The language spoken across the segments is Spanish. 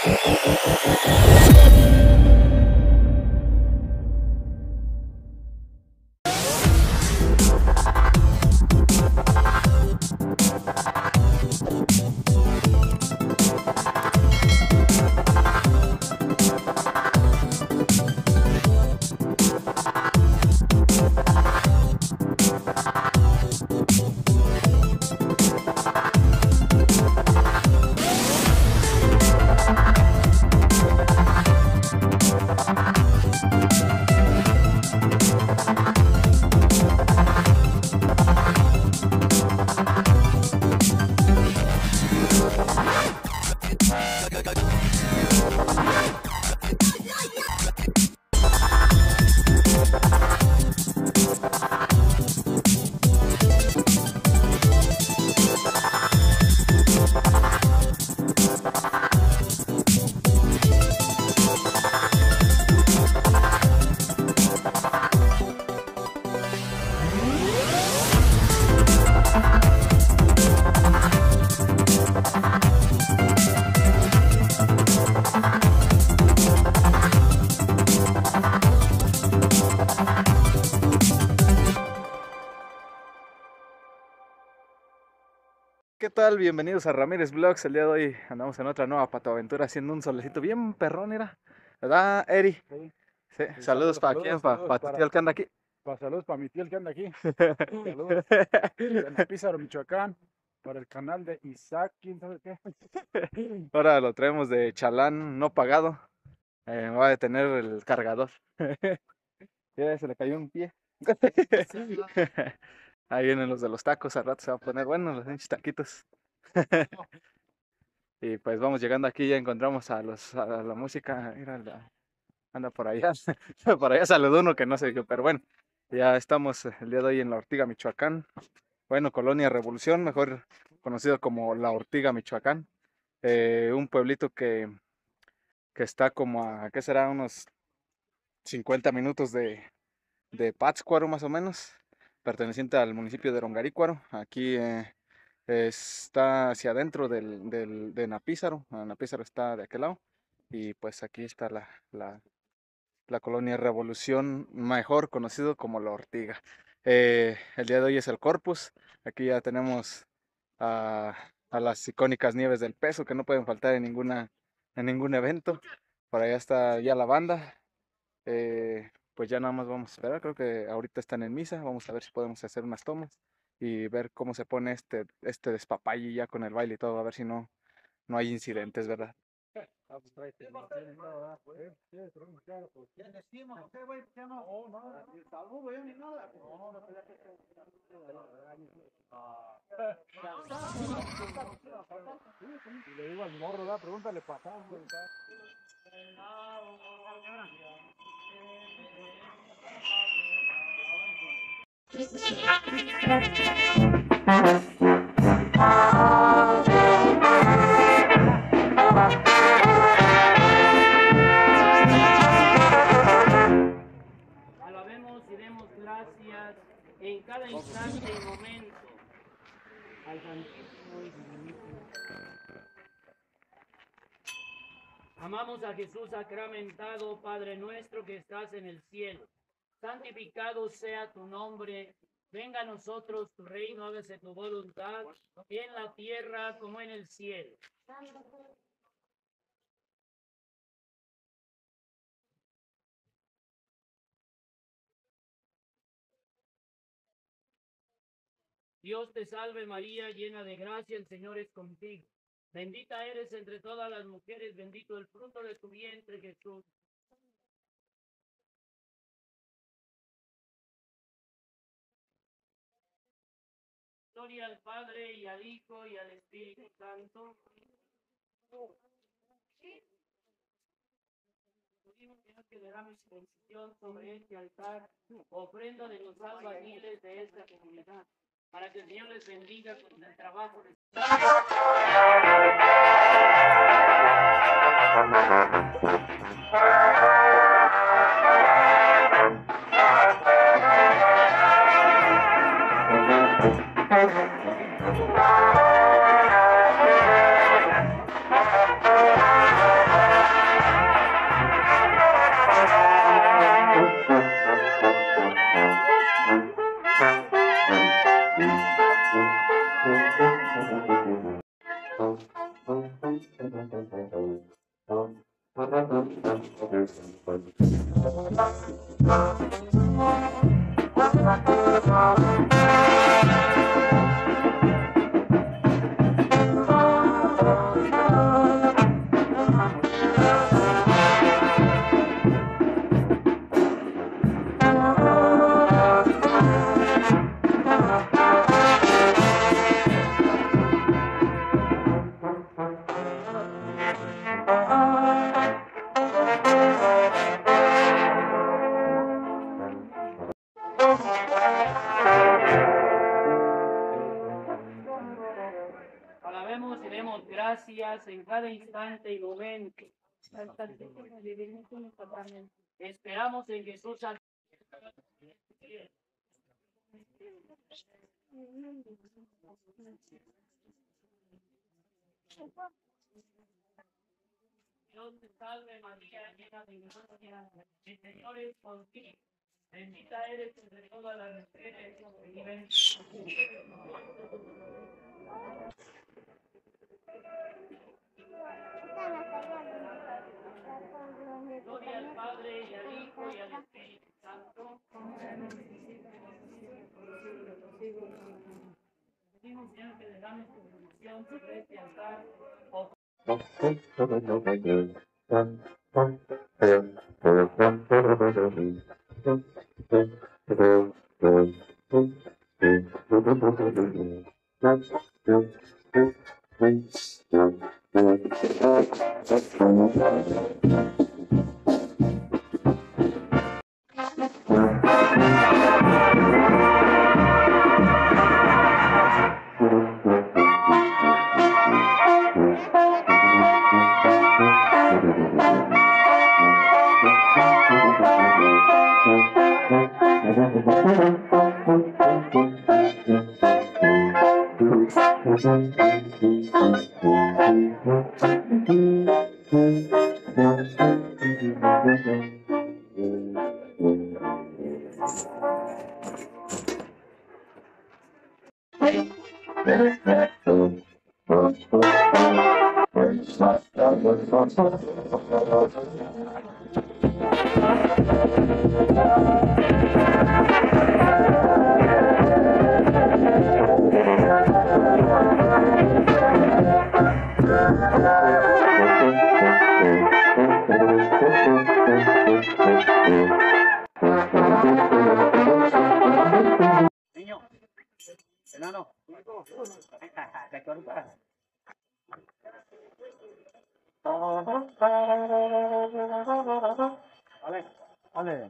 ¿Qué tal? Bienvenidos a Ramírez Vlogs. El día de hoy andamos en otra nueva patoaventura haciendo un solecito bien perrón, mira. ¿Verdad, Eri? Sí. Sí. Saludos para quién, para tu tío el que anda aquí. Saludos para mi tío el que anda aquí. Saludos. En Apízaro, Michoacán. Para el canal de Isaac, quién sabe qué. Ahora lo traemos de chalán no pagado. Va a detener el cargador. Mira, se le cayó un pie. Ahí vienen los de los tacos, al rato se va a poner bueno los pinches taquitos. Y pues vamos llegando aquí, ya encontramos a la música. Mira, anda por allá. Por allá saludó uno que no sé yo, pero bueno, ya estamos el día de hoy en La Ortiga, Michoacán. Bueno, Colonia Revolución, mejor conocido como La Ortiga, Michoacán. Un pueblito que está como a, ¿qué será? Unos 50 minutos de Pátzcuaro más o menos, perteneciente al municipio de Rongarícuaro. Aquí está hacia adentro de Napízaro. Napízaro está de aquel lado. Y pues aquí está la Colonia Revolución, mejor conocido como La Ortiga. El día de hoy es el Corpus. Aquí ya tenemos a las icónicas nieves del peso que no pueden faltar en ningún evento. Por allá está ya la banda. Pues ya nada más vamos a esperar. Creo que ahorita están en misa. Vamos a ver si podemos hacer unas tomas y ver cómo se pone este despapalle ya con el baile y todo. A ver si no hay incidentes, ¿verdad? Ya decimos, ¿qué güey? ¿Qué no? Oh, no, ni saludo yo ni nada. No, no te dejes. Y le digo al morro, ¿verdad? Pregúntale pasado, güey. Alabemos y demos gracias en cada instante y momento al Santísimo y Divinísimo. Amamos a Jesús sacramentado, Padre nuestro que estás en el cielo. Santificado sea tu nombre. Venga a nosotros tu reino, hágase tu voluntad, en la tierra como en el cielo. Dios te salve María, llena de gracia, el Señor es contigo. Bendita eres entre todas las mujeres, bendito el fruto de tu vientre, Jesús. Gloria al Padre, y al Hijo, y al Espíritu Santo. Pedimos, Señor, que derrames su bendición sobre este altar, ofrenda de los albañiles de esta comunidad, para que el Señor les bendiga con el trabajo de Alabemos y demos gracias en cada instante y momento. Esperamos en Jesús. Dios te salve María, llena de gracia, el Señor es contigo. Bendita eres entre todas las mujeres y bendito. Gloria al Padre y al Hijo y al Espíritu Santo. Pedimos, Señor, que derrames tu bendición sobre este altar. Niño, enano, vale, Vale.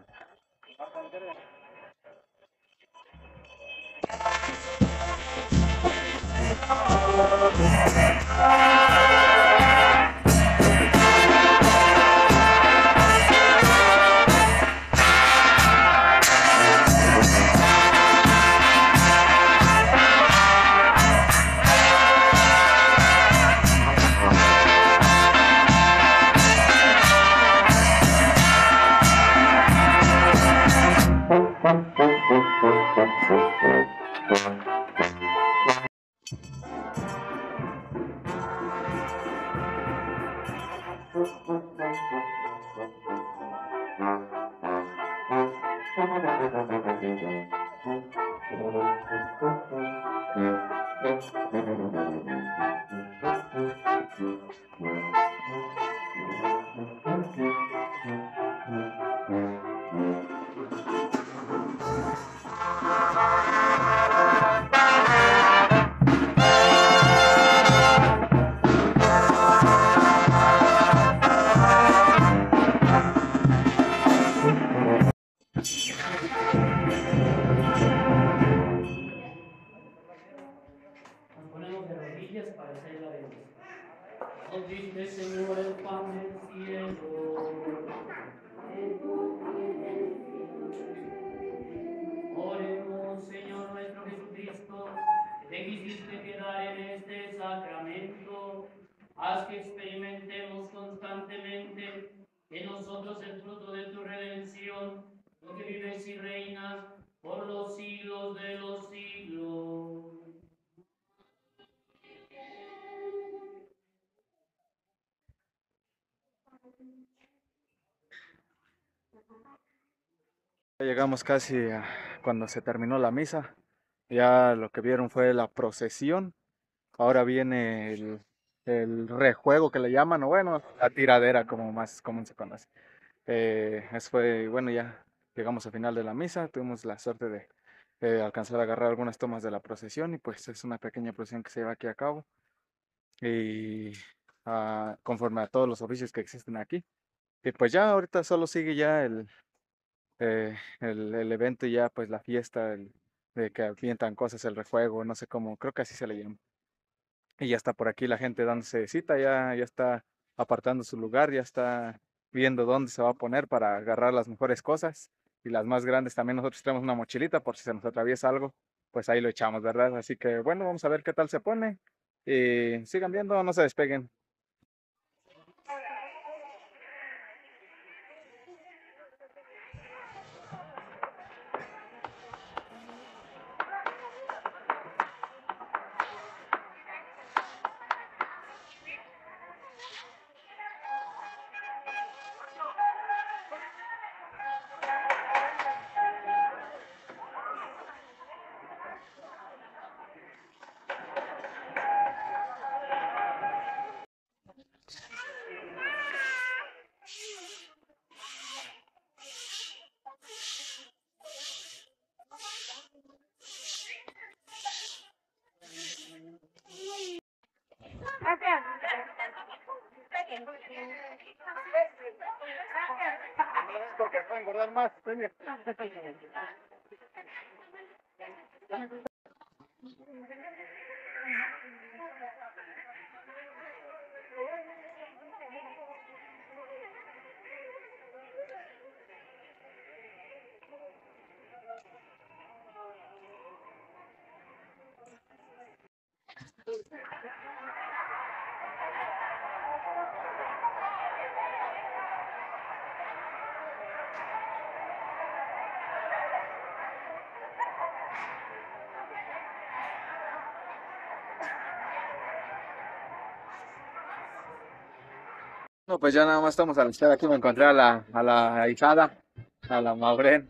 Nos ponemos de rodillas para hacer la bendición. Nos diste, Señor, el pan del cielo. Oremos, Señor nuestro Jesucristo, que te quisiste quedar en este sacramento. Haz que experimentemos constantemente en nosotros el fruto de tu redención, tú que vives y reinas por los siglos de los siglos. Ya llegamos casi cuando se terminó la misa. Ya lo que vieron fue la procesión. Ahora viene el rejuego que le llaman, o bueno, la tiradera como más común se conoce. Eso fue, bueno, ya llegamos al final de la misa. Tuvimos la suerte de alcanzar a agarrar algunas tomas de la procesión y pues es una pequeña procesión que se lleva aquí a cabo. Y conforme a todos los oficios que existen aquí. Y pues ya ahorita solo sigue ya el evento y ya pues la fiesta de que avientan cosas, el refuego, no sé cómo, creo que así se le llama. Y ya está por aquí la gente dándose cita, ya está apartando su lugar, ya está viendo dónde se va a poner para agarrar las mejores cosas y las más grandes. También nosotros tenemos una mochilita por si se nos atraviesa algo, pues ahí lo echamos, ¿verdad? Así que bueno, vamos a ver qué tal se pone y sigan viendo, no se despeguen. Porque va a engordar más. No, pues ya nada más estamos a la espera. Aquí me encontré a la ahijada, a la Maureen.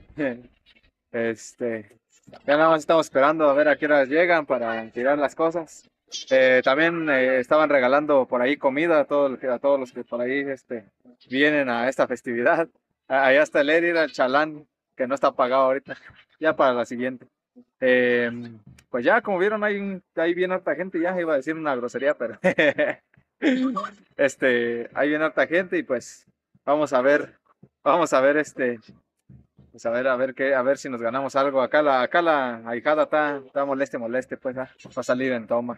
Ya nada más estamos esperando a ver a qué horas llegan para tirar las cosas. También estaban regalando por ahí comida a todos los que por ahí vienen a esta festividad. Allá está el Edir, el chalán, que no está pagado ahorita, ya para la siguiente. Pues ya, como vieron, hay bien harta gente, ya iba a decir una grosería, pero hay bien harta gente y pues vamos a ver, pues a ver a ver si nos ganamos algo. Acá la ahijada está moleste, pues va a salir en toma.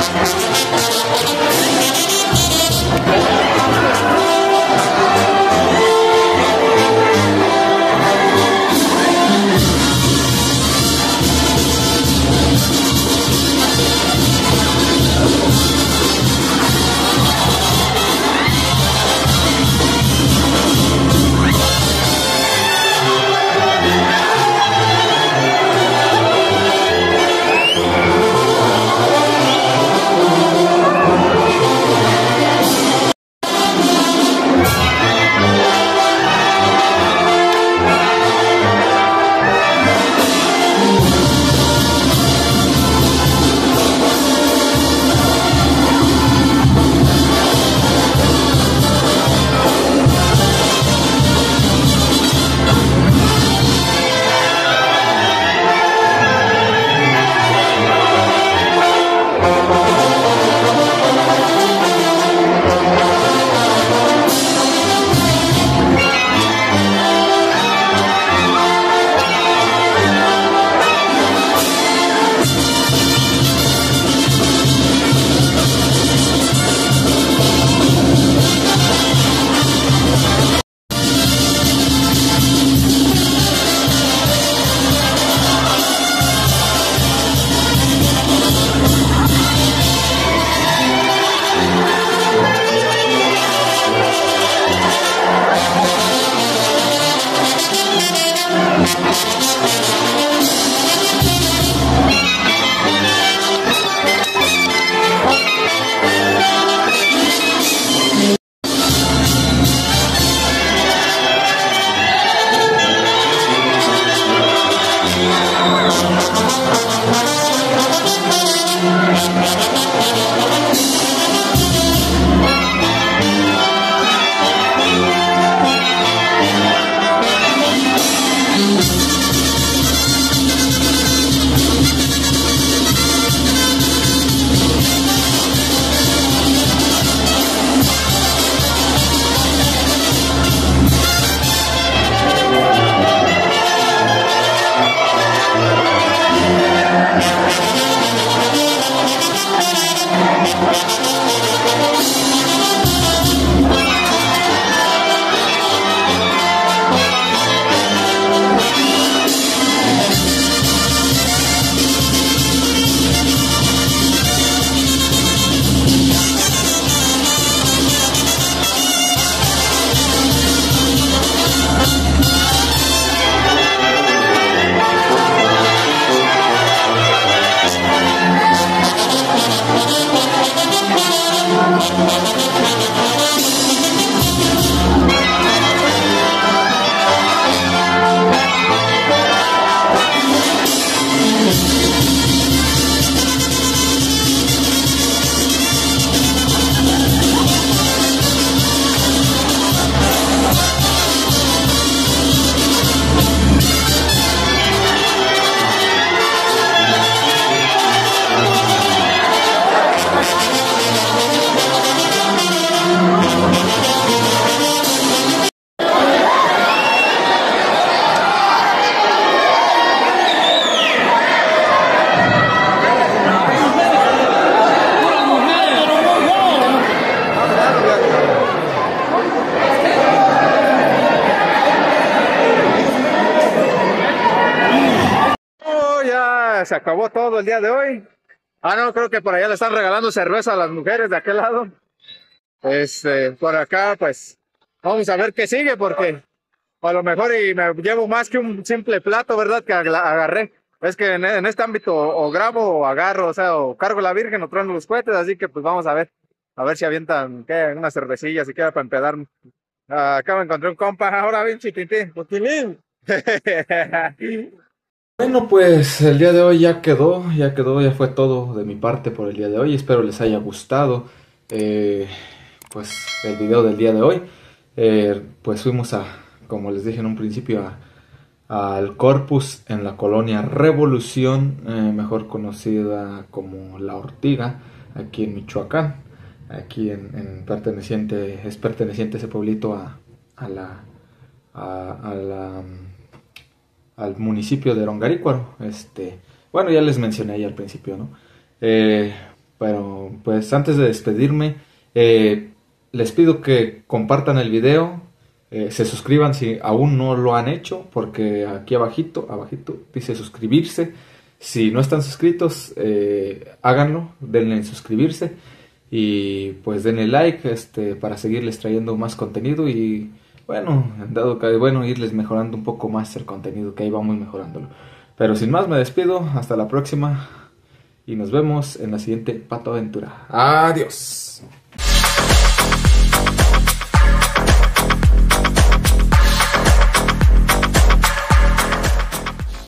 Se acabó todo el día de hoy. Ah, no, creo que por allá le están regalando cerveza a las mujeres de aquel lado. Por acá, pues, vamos a ver qué sigue, porque a lo mejor y me llevo más que un simple plato, ¿verdad? Que agarré. Es que en este ámbito o grabo o agarro, o sea, o cargo la Virgen o trueno los cohetes, así que pues vamos a ver si avientan, ¿qué? Una cervecilla, siquiera para empedarme. Acá me encontré un compa, ahora bien chiquitín. Bueno, pues el día de hoy ya quedó, ya fue todo de mi parte por el día de hoy. Espero les haya gustado pues el video del día de hoy. Pues fuimos como les dije en un principio, al Corpus en la colonia Revolución, mejor conocida como La Ortiga, aquí en Michoacán. Aquí es perteneciente ese pueblito al municipio de Rongarícuaro. Bueno, ya les mencioné ahí al principio, ¿no? Pero pues antes de despedirme, les pido que compartan el video, se suscriban si aún no lo han hecho, porque aquí abajito dice suscribirse. Si no están suscritos, háganlo, denle en suscribirse y pues denle like para seguirles trayendo más contenido y bueno, dado que bueno irles mejorando un poco más el contenido, que ahí vamos mejorándolo. Pero sin más me despido, hasta la próxima y nos vemos en la siguiente Pato Aventura. Adiós.